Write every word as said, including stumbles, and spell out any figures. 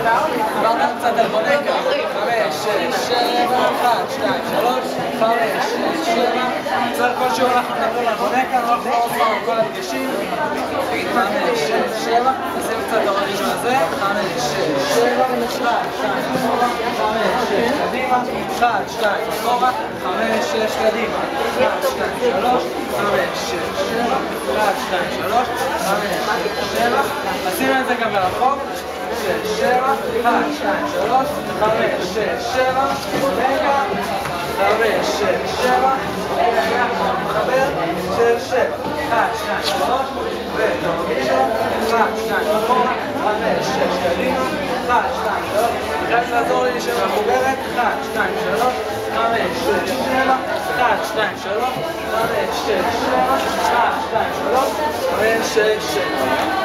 דיברנו קצת על בונקה. חמש, שש, שבע, אחת, שתיים, שלוש, חמש, שש, שבע. צריך כל שיעור אנחנו מדברים על בונקה, אנחנו לא עושים על כל הדגשים. חמש, שש, שבע. נשים קצת את הראשון הזה. חמש, שש, שבע. אחת, שתיים, אחורה. חמש, שש, קדימה. אחת, שתיים, אחורה. חמש, שש, קדימה. אחת, שתיים, שלוש. חמש, שש, שבע. אחת, שתיים, שלוש. חמש, שש, שבע. נשים את זה גם מרחוק. שש, שבע, אחת, שתיים, שלוש, חמש, שש, שבע, רגע, חמש, שש, שבע, רגע, מחבר, שש, שבע, אחת, שתיים, שלוש, וטוב, ראשון, אחת, שתיים, אחורה, חמש, שש, קדימה, אחת, שתיים, שלוש, רק לעזור לי להישאר מחוברת, אחת, שתיים, שלוש, חמש, שש, שבע, אחת, שתיים, שלוש, חמש, שש, שבע, אחת, שתיים, שלוש, חמש, שש, שבע.